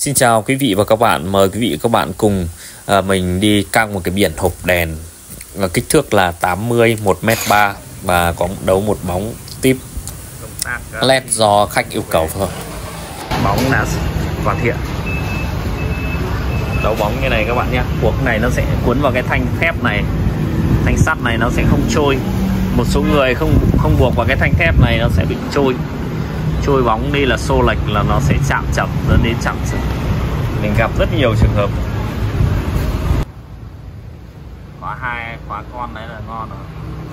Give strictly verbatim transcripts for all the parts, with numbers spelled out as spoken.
Xin chào quý vị và các bạn, mời quý vị và các bạn cùng à, mình đi căng một cái biển hộp đèn à, kích thước là tám mươi một mét ba và có đấu một bóng tip led do khách yêu cầu thôi. Bóng là hoàn thiện. Đấu bóng như này các bạn nhé. Cuộc này nó sẽ cuốn vào cái thanh thép này, thanh sắt này nó sẽ không trôi. Một số người không không buộc vào cái thanh thép này nó sẽ bị trôi. Trôi bóng đi là xô lệch là nó sẽ chạm chậm dẫn đến chạm chậm. Mình gặp rất nhiều trường hợp. Khóa hai, khóa con đấy là ngon rồi.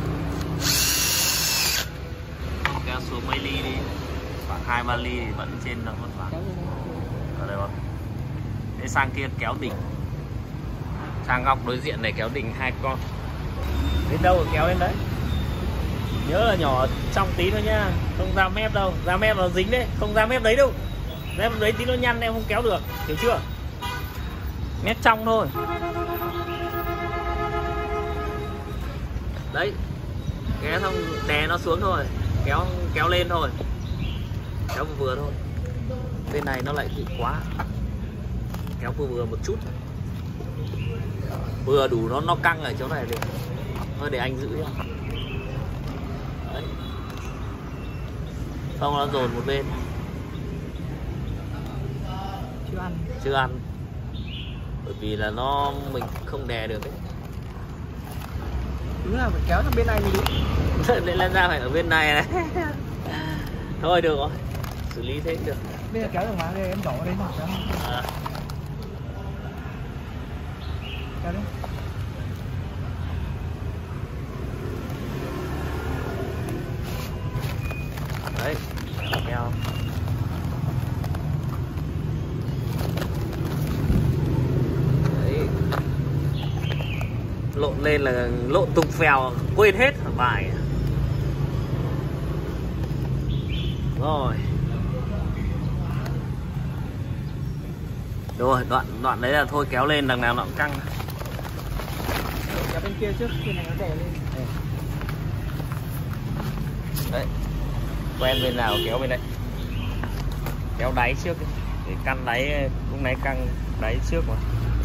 Kéo xuống mấy ly đi, khoảng hai ba ly thì vẫn trên nó vẫn vàng. Ở đây không? Thế sang kia kéo đỉnh, sang góc đối diện này kéo đỉnh hai con. Đến đâu kéo đến đấy. Nhớ là nhỏ trong tí thôi nhá, không ra mép đâu, ra mép nó dính đấy, không ra mép đấy đâu. Mép đấy tí nó nhăn em không kéo được, hiểu chưa? Mép trong thôi. Đấy, kéo xong đè nó xuống thôi, kéo kéo lên thôi, kéo vừa vừa thôi. Bên này nó lại bị quá, kéo vừa vừa một chút, vừa đủ nó nó căng ở chỗ này để thôi để anh giữ nhá. Đấy. Không nó dồn một bên. Chưa ăn. Chưa ăn. Bởi vì là nó mình không đè được ấy. Đúng là phải kéo sang bên này mới đúng. Để lên ra phải ở bên này này. Thôi được rồi. Xử lý thế được. Bây giờ kéo được mà đây em đổ đây mà. À. Kéo đi. Đấy, kéo. Đấy. Lộn lên là lộn tung phèo, quên hết bài. Rồi. Rồi, đoạn đoạn đấy là thôi kéo lên đằng nào nó cũng căng. Kéo bên kia trước, kia này nó đè lên. Đấy. Quen bên nào kéo bên đây, kéo đáy trước để căn đáy, lúc nãy căng đáy trước mà.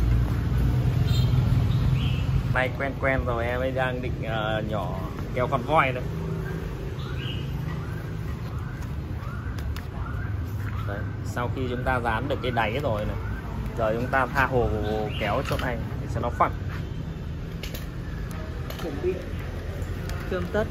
Nay quen quen rồi em ấy đang định uh, nhỏ kéo con voi đấy. Đấy, sau khi chúng ta dán được cái đáy rồi này, giờ chúng ta tha hồ kéo chỗ này để cho nó phẳng. Chuẩn bị cơm tất.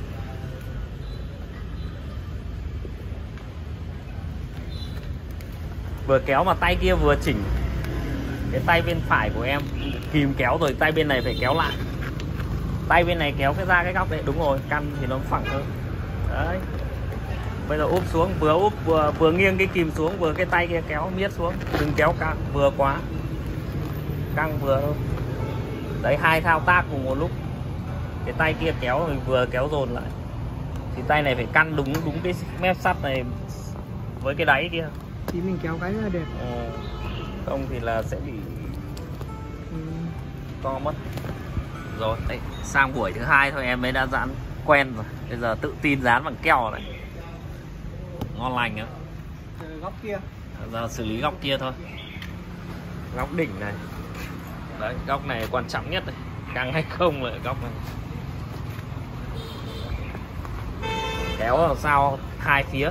Vừa kéo mà tay kia vừa chỉnh. Cái tay bên phải của em kìm kéo rồi, tay bên này phải kéo lại. Tay bên này kéo cái ra cái góc đấy, đúng rồi, căn thì nó phẳng hơn. Đấy. Bây giờ úp xuống, vừa úp vừa vừa nghiêng cái kìm xuống, vừa cái tay kia kéo miết xuống, đừng kéo căng vừa quá. Căng vừa thôi. Đấy, hai thao tác cùng một lúc. Cái tay kia kéo rồi vừa kéo dồn lại. Thì tay này phải căn đúng đúng cái mép sắt này với cái đáy kia. Thì mình kéo cái là đẹp. Ờ, không thì là sẽ bị ừ. to mất. Rồi, đấy, sang buổi thứ hai thôi em mới đã dán quen rồi. Bây giờ tự tin dán bằng keo này. Ngon lành á. Góc kia. Giờ xử lý góc kia thôi. Góc đỉnh này. Đấy, góc này quan trọng nhất này. Căng hay không là góc này. Kéo làm sao hai phía.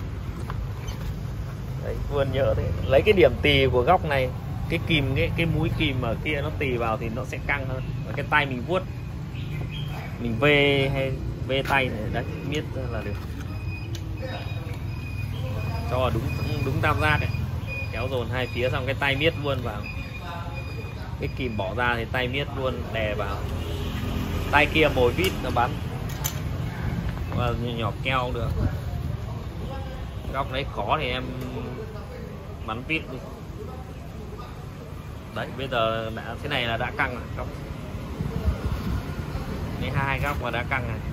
Đấy, vươn nhớ thế. Lấy cái điểm tì của góc này, cái kìm cái cái mũi kìm ở kia nó tì vào thì nó sẽ căng hơn. Và cái tay mình vuốt, mình vê hay vê tay này, đấy, miết là được. Cho đúng đúng tam giác đấy. Kéo dồn hai phía xong cái tay miết luôn vào. Cái kìm bỏ ra thì tay miết luôn đè vào. Tay kia mồi vít nó bắn. Và nhỏ keo được. Góc đấy khó thì em bắn vít đi. Đấy, bây giờ đã thế này là đã căng rồi. Góc đây hai góc mà đã căng này.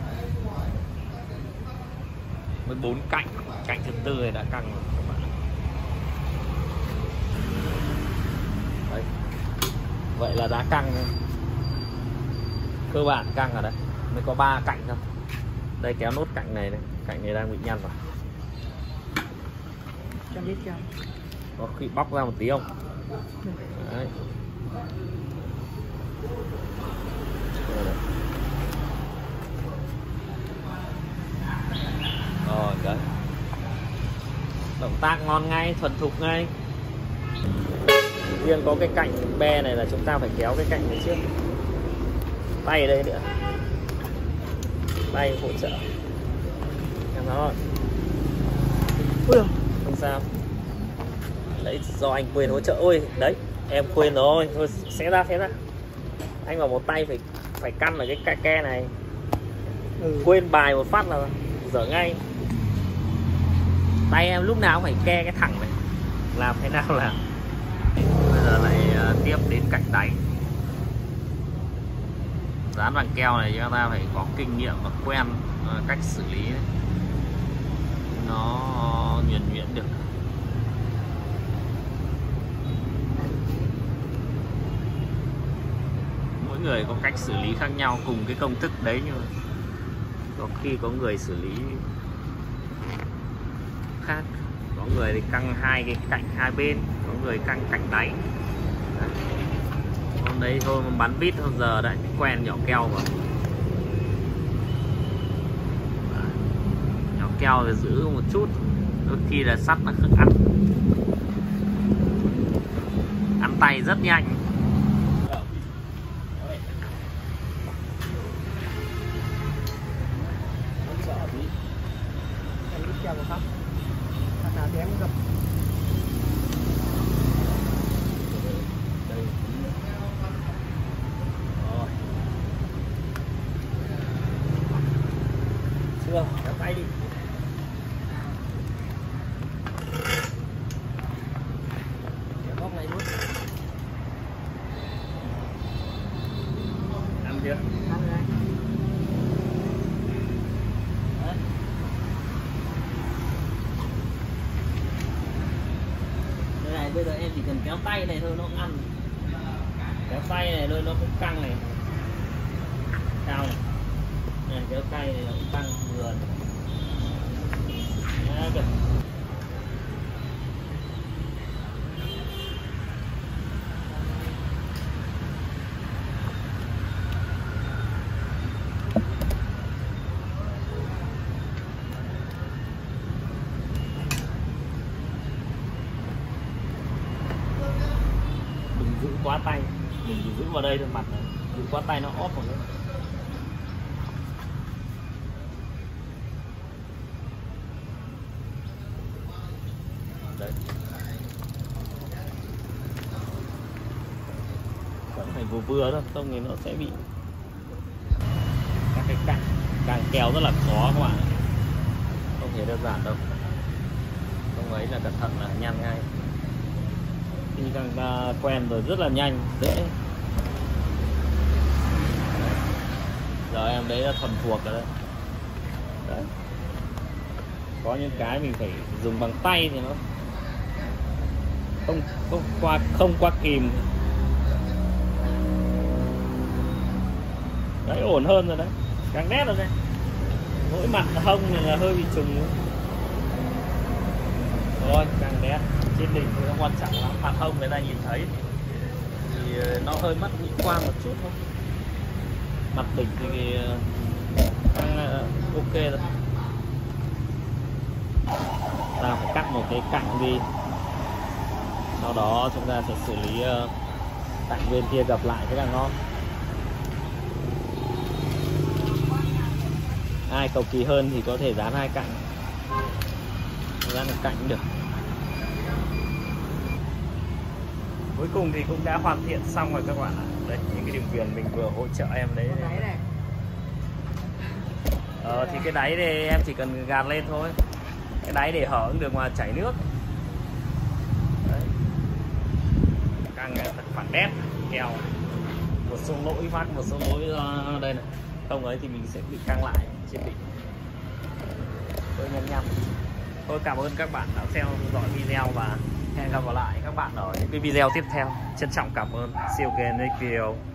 Với bốn cạnh, cạnh thứ tư này đã căng rồi các bạn. Đấy. Vậy là đã căng rồi. Cơ bản căng ở đây. Mới có ba cạnh thôi. Đây kéo nốt cạnh này này, cạnh này đang bị nhăn rồi. Cho biết cho. có khi bóc ra một tí không? Đấy. Rồi đấy, động tác ngon ngay, thuần thục ngay. Riêng có cái cạnh be này là chúng ta phải kéo cái cạnh này trước. Tay ở đây nữa, tay hỗ trợ em nó. Ui, không sao, lấy do anh quên hỗ trợ. Ôi đấy, em quên rồi, thôi xé ra xé ra. Anh vào một tay phải phải căn ở cái cạnh ke này. Ừ. Quên bài một phát là dở ngay. Tay em lúc nào cũng phải ke cái thẳng này, làm thế nào là. Bây giờ lại uh, tiếp đến cạnh đáy. Dán bằng keo này chúng ta phải có kinh nghiệm và quen uh, cách xử lý này. Nó nhuần nhuyễn được. Mỗi người có cách xử lý khác nhau, cùng cái công thức đấy, nhưng mà có khi có người xử lý khác. Có người thì căng hai cái cạnh hai bên, có người căng cạnh đáy. Đấy. Hôm đấy thôi mà bắn vít hôm giờ đã quen nhỏ keo vào. Đấy. Nhỏ keo thì giữ một chút, đôi khi là sắt là không ăn ăn tay rất nhanh. Em gặp chưa, kéo tay đi. Kéo góc này luôn. Ăn chưa? ăn rồi. Bây giờ em chỉ cần kéo tay này thôi nó cũng ăn. Kéo tay này thôi nó cũng căng này. Cao này. Này, kéo tay này nó cũng căng vừa. Đấy, được. Giữ quá tay, mình chỉ giữ vào đây thôi, mặt này giữ quá tay nó óp vào nữa. Đấy, vẫn phải vừa vừa thôi, không thì nó sẽ bị các cái cạnh càng kéo rất là khó các bạn, không hề đơn giản đâu. Không ấy là cẩn thận là nhăn ngay. Khi càng ta quen rồi rất là nhanh, dễ. Giờ em đấy là thuần thuộc rồi đấy. Đấy. Có những cái mình phải dùng bằng tay thì nó không không qua không qua kìm. Đấy, ổn hơn rồi đấy, càng nét rồi đấy. Mỗi mặt hông này là hơi bị trùng nữa. Rồi, càng nét. Trên đỉnh thì nó quan trọng lắm, mặt hông người ta nhìn thấy thì nó hơi mất mỹ quan một chút thôi. Mặt đỉnh thì đang ok rồi. Ta phải cắt một cái cạnh đi, sau đó chúng ta sẽ xử lý cạnh bên kia gập lại cái là ngon. Ai cầu kỳ hơn thì có thể dán hai cạnh, dán một cạnh cũng được. Cuối cùng thì cũng đã hoàn thiện xong rồi các bạn ạ. Đây, những cái đường viền mình vừa hỗ trợ em đấy. Đáy này. Ờ, thì cái đáy thì em chỉ cần gạt lên thôi. Cái đáy để hở cũng được mà chảy nước. Đấy. Căng thật phản đét, keo. Một số lỗi phát, một số lỗi uh, đây này. Không ấy thì mình sẽ bị căng lại trên đỉnh. Tôi nhăn nhăn. Tôi cảm ơn các bạn đã theo dõi video và hẹn gặp lại các bạn ở những cái video tiếp theo. Trân trọng cảm ơn. See you again next video.